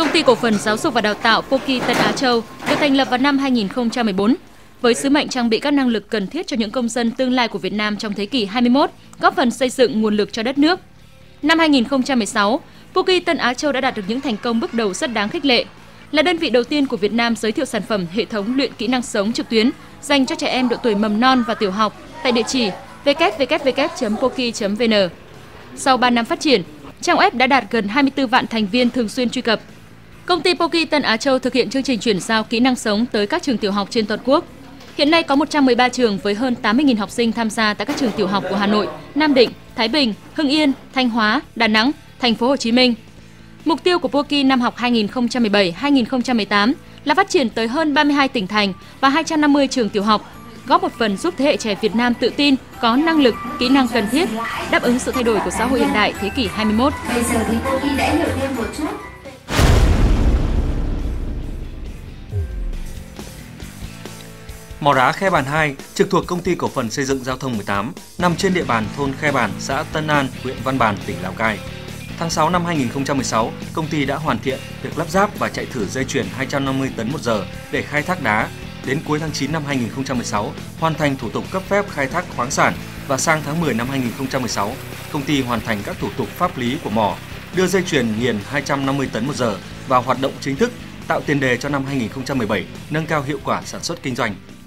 Công ty cổ phần giáo dục và đào tạo Poki Tân Á Châu được thành lập vào năm 2014 với sứ mệnh trang bị các năng lực cần thiết cho những công dân tương lai của Việt Nam trong thế kỷ 21, góp phần xây dựng nguồn lực cho đất nước. Năm 2016, Poki Tân Á Châu đã đạt được những thành công bước đầu rất đáng khích lệ. Là đơn vị đầu tiên của Việt Nam giới thiệu sản phẩm hệ thống luyện kỹ năng sống trực tuyến dành cho trẻ em độ tuổi mầm non và tiểu học tại địa chỉ www.poki.vn. Sau 3 năm phát triển, trang web đã đạt gần 24 vạn thành viên thường xuyên truy cập. Công ty Poki Tân Á Châu thực hiện chương trình chuyển giao kỹ năng sống tới các trường tiểu học trên toàn quốc. Hiện nay có 113 trường với hơn 80.000 học sinh tham gia tại các trường tiểu học của Hà Nội, Nam Định, Thái Bình, Hưng Yên, Thanh Hóa, Đà Nẵng, Thành phố Hồ Chí Minh. Mục tiêu của Poki năm học 2017-2018 là phát triển tới hơn 32 tỉnh thành và 250 trường tiểu học, góp một phần giúp thế hệ trẻ Việt Nam tự tin, có năng lực, kỹ năng cần thiết, đáp ứng sự thay đổi của xã hội hiện đại thế kỷ 21. Bây giờ thì Poki đã hiểu thêm một chút. Mỏ đá Khe Bàn 2 trực thuộc Công ty Cổ phần Xây dựng Giao thông 18, nằm trên địa bàn thôn Khe Bàn, xã Tân An, huyện Văn Bàn, tỉnh Lào Cai. Tháng 6 năm 2016, công ty đã hoàn thiện việc lắp ráp và chạy thử dây chuyền 250 tấn một giờ để khai thác đá. Đến cuối tháng 9 năm 2016, hoàn thành thủ tục cấp phép khai thác khoáng sản và sang tháng 10 năm 2016, công ty hoàn thành các thủ tục pháp lý của mỏ, đưa dây chuyền nghiền 250 tấn một giờ vào hoạt động chính thức, tạo tiền đề cho năm 2017, nâng cao hiệu quả sản xuất kinh doanh.